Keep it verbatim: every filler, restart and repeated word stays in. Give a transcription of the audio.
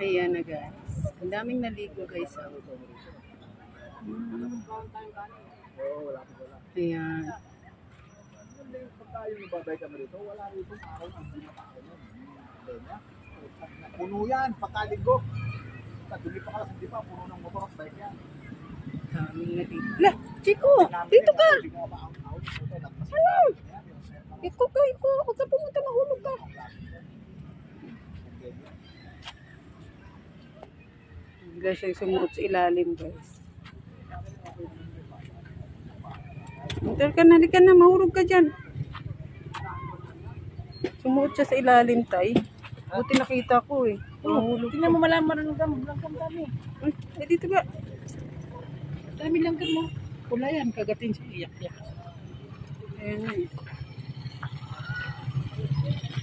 Ayan na guys. Ang daming naligo guys. Oh. Hmm. Ayan. Puno yan, pagkaligo. Dumi pa ka, hindi pa, puno ng motor at bike yan. Daming naligo. Lah, Chico, dito ka. Ano? Iko ka, iko. Huwag ka pumunta, mahulog ka. Bigla siyang sumuot sa ilalim guys. Enter ka na, halika na, mahulog ka dyan. Sumuot siya sa ilalim tay. Buti nakita ko eh. Mahulog. Tingnan mo malaman ng gam, langgam kami. Eh, dito ba? Dami langgam mo. Pula yan, kagatin siya, iyak-iyak. Ayan na eh.